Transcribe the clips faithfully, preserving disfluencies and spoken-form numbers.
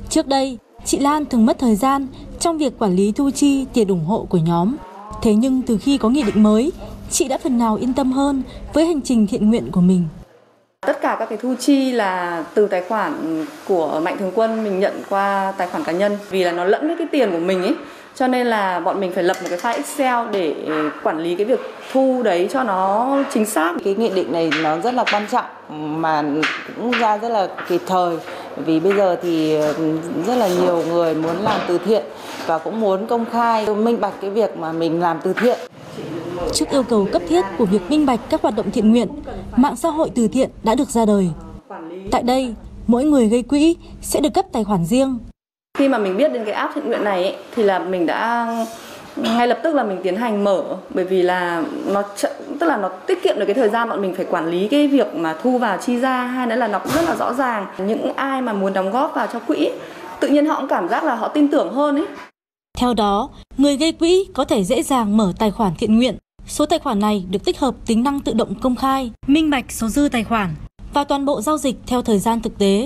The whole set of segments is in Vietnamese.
Trước đây, chị Lan thường mất thời gian trong việc quản lý thu chi tiền ủng hộ của nhóm. Thế nhưng từ khi có nghị định mới, chị đã phần nào yên tâm hơn với hành trình thiện nguyện của mình. Tất cả các cái thu chi là từ tài khoản của Mạnh Thường Quân mình nhận qua tài khoản cá nhân, vì là nó lẫn với cái tiền của mình ấy. Cho nên là bọn mình phải lập một cái file Excel để quản lý cái việc thu đấy cho nó chính xác. Cái nghị định này nó rất là quan trọng mà cũng ra rất là kịp thời. Vì bây giờ thì rất là nhiều người muốn làm từ thiện và cũng muốn công khai, minh bạch cái việc mà mình làm từ thiện. Trước yêu cầu cấp thiết của việc minh bạch các hoạt động thiện nguyện, mạng xã hội từ thiện đã được ra đời. Tại đây, mỗi người gây quỹ sẽ được cấp tài khoản riêng. Khi mà mình biết đến cái app thiện nguyện này ấy, thì là mình đã ngay lập tức là mình tiến hành mở, bởi vì là nó tức là nó tiết kiệm được cái thời gian bọn mình phải quản lý cái việc mà thu vào chi ra, hay nữa là nó cũng rất là rõ ràng. Những ai mà muốn đóng góp vào cho quỹ, tự nhiên họ cũng cảm giác là họ tin tưởng hơn ấy. Theo đó, người gây quỹ có thể dễ dàng mở tài khoản thiện nguyện. Số tài khoản này được tích hợp tính năng tự động công khai, minh bạch số dư tài khoản và toàn bộ giao dịch theo thời gian thực tế.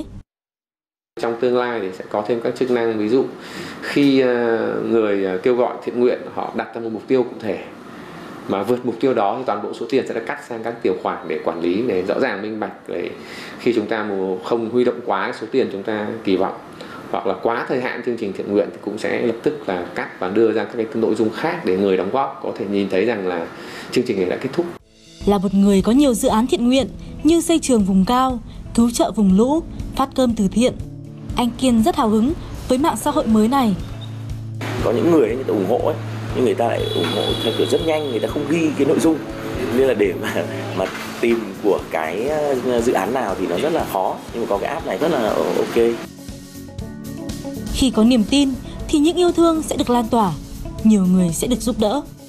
Trong tương lai thì sẽ có thêm các chức năng, ví dụ khi người kêu gọi thiện nguyện họ đặt ra một mục tiêu cụ thể mà vượt mục tiêu đó thì toàn bộ số tiền sẽ được cắt sang các điều khoản để quản lý, để rõ ràng minh bạch, để khi chúng ta không huy động quá số tiền chúng ta kỳ vọng hoặc là quá thời hạn chương trình thiện nguyện thì cũng sẽ lập tức là cắt và đưa ra các cái nội dung khác để người đóng góp có thể nhìn thấy rằng là chương trình này đã kết thúc. Là một người có nhiều dự án thiện nguyện như xây trường vùng cao, cứu trợ vùng lũ, phát cơm từ thiện, anh Kiên rất hào hứng với mạng xã hội mới này. Có những người ấy, người ta ủng hộ ấy, nhưng người ta lại ủng hộ theo kiểu rất nhanh, người ta không ghi cái nội dung, nên là để mà mà tìm của cái dự án nào thì nó rất là khó, nhưng mà có cái app này rất là ok. Khi có niềm tin thì những yêu thương sẽ được lan tỏa, nhiều người sẽ được giúp đỡ.